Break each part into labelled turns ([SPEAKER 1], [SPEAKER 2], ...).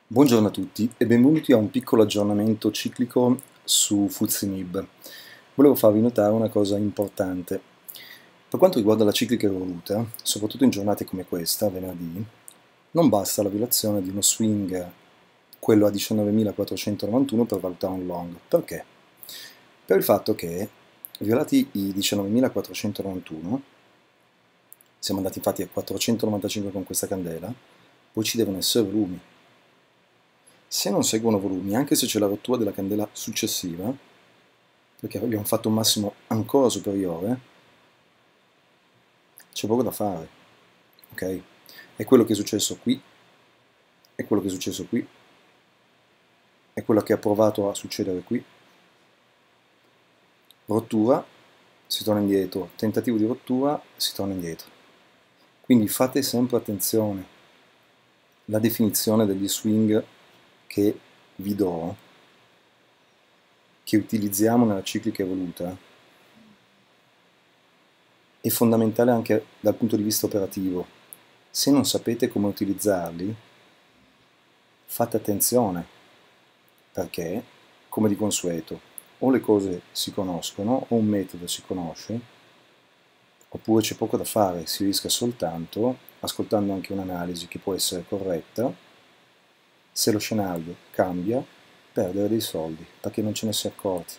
[SPEAKER 1] Buongiorno a tutti e benvenuti a un piccolo aggiornamento ciclico su Fuzimib. Volevo farvi notare una cosa importante. Per quanto riguarda la ciclica evoluta, soprattutto in giornate come questa, venerdì, non basta la violazione di uno swing, quello a 19.491, per valutare un long. Perché? Per il fatto che, violati i 19.491, siamo andati infatti a 495 con questa candela, poi ci devono essere volumi. Se non seguono volumi, anche se c'è la rottura della candela successiva, perché abbiamo fatto un massimo ancora superiore, c'è poco da fare, ok? È quello che è successo qui, è quello che è successo qui, è quello che ha provato a succedere qui. Rottura, si torna indietro, tentativo di rottura, si torna indietro. Quindi fate sempre attenzione. La definizione degli swing che vi do, che utilizziamo nella ciclica evoluta, è fondamentale anche dal punto di vista operativo. Se non sapete come utilizzarli, fate attenzione, perché, come di consueto, o le cose si conoscono, o un metodo si conosce, oppure c'è poco da fare, si rischia soltanto, ascoltando anche un'analisi che può essere corretta, se lo scenario cambia, perdere dei soldi, perché non ce ne si è accorti.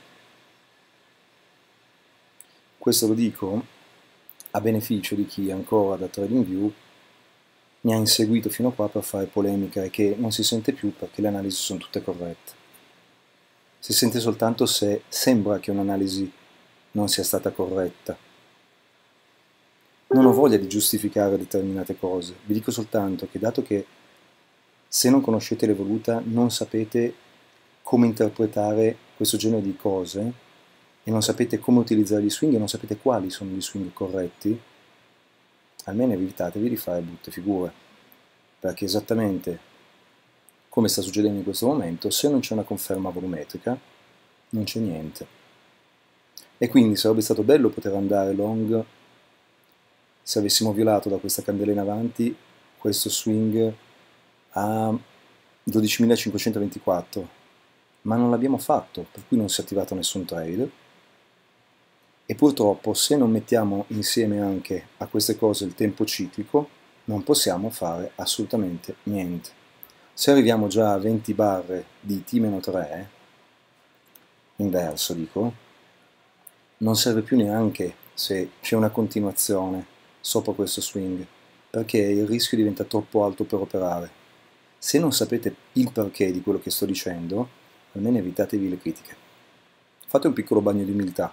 [SPEAKER 1] Questo lo dico a beneficio di chi ancora da TradingView mi ha inseguito fino a qua per fare polemica e che non si sente più perché le analisi sono tutte corrette. Si sente soltanto se sembra che un'analisi non sia stata corretta. Non ho voglia di giustificare determinate cose, vi dico soltanto che dato che se non conoscete l'evoluta non sapete come interpretare questo genere di cose e non sapete come utilizzare gli swing e non sapete quali sono gli swing corretti, almeno evitatevi di fare brutte figure, perché esattamente come sta succedendo in questo momento, se non c'è una conferma volumetrica, non c'è niente. E quindi sarebbe stato bello poter andare long se avessimo violato da questa candela in avanti questo swing a 12.524, ma non l'abbiamo fatto, per cui non si è attivato nessun trade. E purtroppo se non mettiamo insieme anche a queste cose il tempo ciclico, non possiamo fare assolutamente niente. Se arriviamo già a 20 barre di T-3, inverso dico, non serve più neanche se c'è una continuazione sopra questo swing, perché il rischio diventa troppo alto per operare. Se non sapete il perché di quello che sto dicendo, almeno evitatevi le critiche. Fate un piccolo bagno di umiltà.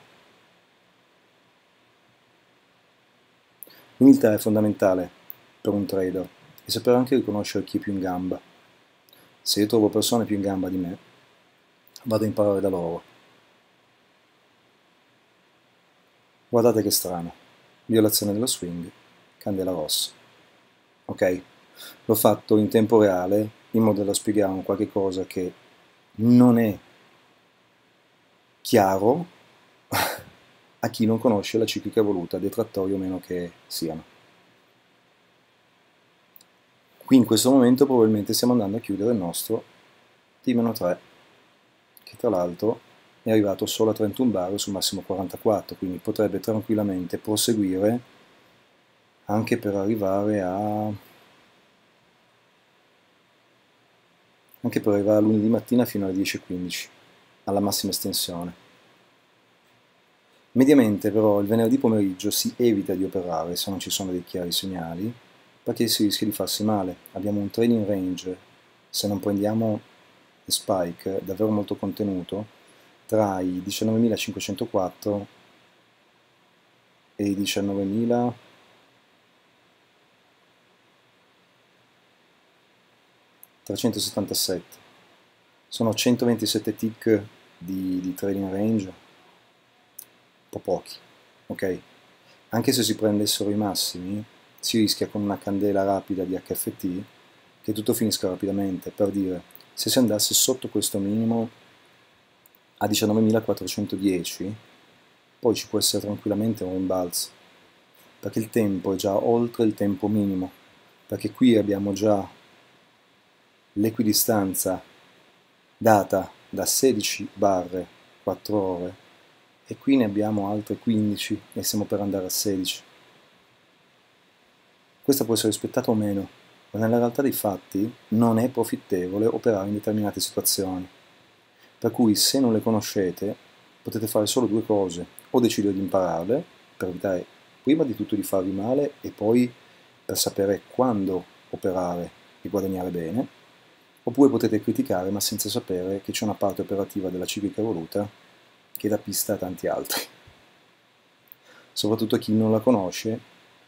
[SPEAKER 1] L'umiltà è fondamentale per un trader e sapere anche riconoscere chi è più in gamba. Se io trovo persone più in gamba di me, vado a imparare da loro. Guardate che strano, violazione dello swing, candela rossa. Ok? L'ho fatto in tempo reale in modo da spiegare un qualche cosa che non è chiaro a chi non conosce la ciclica evoluta, detrattori o meno che siano. Qui in questo momento probabilmente stiamo andando a chiudere il nostro T-3, che tra l'altro è arrivato solo a 31 bar su massimo 44, quindi potrebbe tranquillamente proseguire anche per arrivare a lunedì mattina fino alle 10:15, alla massima estensione. Mediamente però il venerdì pomeriggio si evita di operare se non ci sono dei chiari segnali, perché si rischia di farsi male. Abbiamo un trading range, se non prendiamo le spike, davvero molto contenuto, tra i 19.504 e i 19.377. Sono 127 tick di trading range, un po' pochi, ok? Anche se si prendessero i massimi, si rischia con una candela rapida di HFT che tutto finisca rapidamente. Per dire, se si andasse sotto questo minimo a 19.410, poi ci può essere tranquillamente un rimbalzo, perché il tempo è già oltre il tempo minimo, perché qui abbiamo già l'equidistanza data da 16 barre 4 ore e qui ne abbiamo altre 15 e siamo per andare a 16. Questa può essere rispettata o meno, ma nella realtà dei fatti non è profittevole operare in determinate situazioni. Per cui se non le conoscete potete fare solo due cose: o decidere di impararle per evitare prima di tutto di farvi male e poi per sapere quando operare e guadagnare bene, oppure potete criticare ma senza sapere che c'è una parte operativa della ciclica evoluta che dà pista a tanti altri. Soprattutto chi non la conosce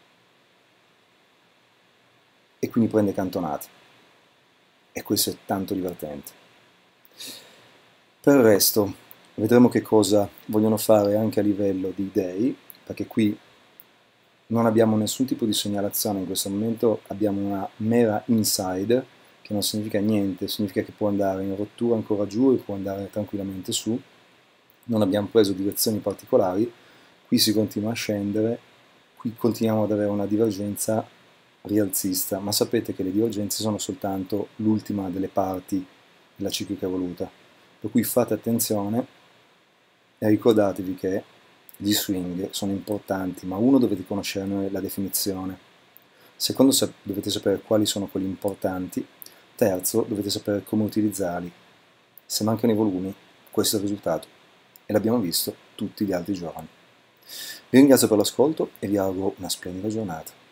[SPEAKER 1] e quindi prende cantonate. E questo è tanto divertente. Per il resto, vedremo che cosa vogliono fare anche a livello di dei, perché qui non abbiamo nessun tipo di segnalazione in questo momento, abbiamo una mera inside, che non significa niente, significa che può andare in rottura ancora giù e può andare tranquillamente su. Non abbiamo preso direzioni particolari, qui si continua a scendere, qui continuiamo ad avere una divergenza rialzista, ma sapete che le divergenze sono soltanto l'ultima delle parti della ciclica evoluta, per cui fate attenzione e ricordatevi che gli swing sono importanti, ma uno, dovete conoscerne la definizione, secondo, dovete sapere quali sono quelli importanti, terzo, dovete sapere come utilizzarli. Se mancano i volumi, questo è il risultato, e l'abbiamo visto tutti gli altri giorni. Vi ringrazio per l'ascolto e vi auguro una splendida giornata.